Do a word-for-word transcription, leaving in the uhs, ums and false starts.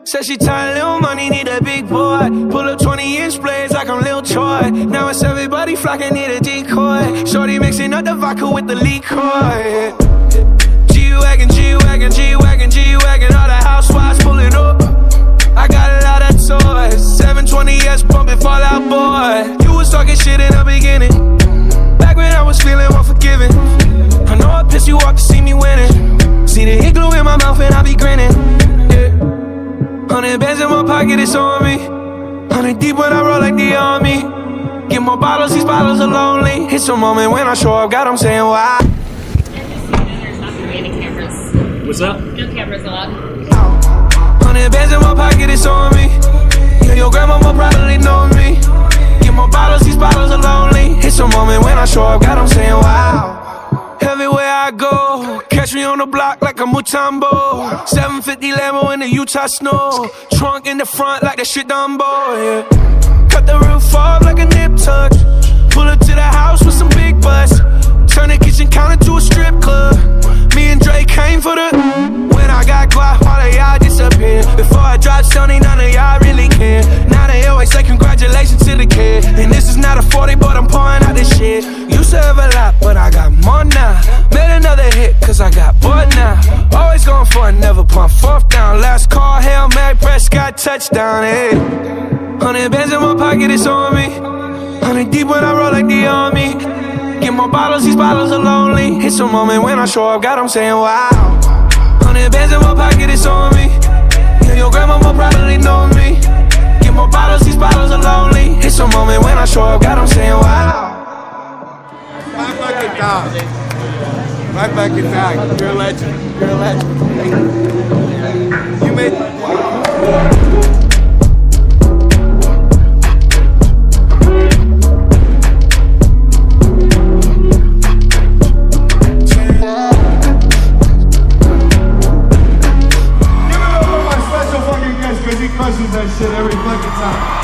Said she tired, little money, need a big boy. Pull up twenty inch blades like I'm Lil Troy. Now it's everybody flocking, need a decoy. Shorty mixing up the vodka with the liquor. G-Wagon, G-Wagon, G-Wagon, G-Wagon. All the housewives pulling up. I got a lot of toys. seven twenty S bumping Fall Out Boy. You was talking shit in the beginning, back when I was feeling unforgiving. I know I pissed you off to see me winning. See the hit glue in my mouth and I be grinning. Yeah. Hundred bands in my pocket, it's on me. Hundred deep when I roll like the army. Get more bottles, these bottles are lonely. It's a moment when I show up, God, I'm saying why. What's up? No cameras allowed. Hundred bands in my pocket, it's on me. Yeah, your grandma will probably know me. Get more bottles, these bottles are lonely. It's a moment when I show up, God, I'm saying wow. Everywhere I go, catch me on the block like a Mutombo. seven fifty Lambo in the Utah snow. Trunk in the front like that shit Dumbo, yeah. Cut the roof off like a nip tuck. Pull up to the house with some big butts. Turn the kitchen counter to a strip club. Me and Drake came for the. When I got guap, all of y'all disappear. Before I drop Sony, none of y'all really care. Now they always say congratulations to the kid. And this is not a forty, but I'm pouring out this shit. Used to have a lot, but I got more now. Made another hit, cause I got bored now. Always going for it, never pump fourth down. Last call, Hail Mary, Prescott, touchdown, hey. Hundred bands in my pocket, it's on me. Hundred deep when I roll like the army. Get more bottles, these bottles are lonely. It's a moment when I show up, God, I'm saying wow. Hundred bands in my pocket, it's on me. Yeah, your grandma will probably know me. Get more bottles, these bottles are lonely. It's a moment when I show up, God, I'm saying wow. Right back at dog. Right back at dog. You're a legend. You're a legend. You made. He crushes that shit every fucking time.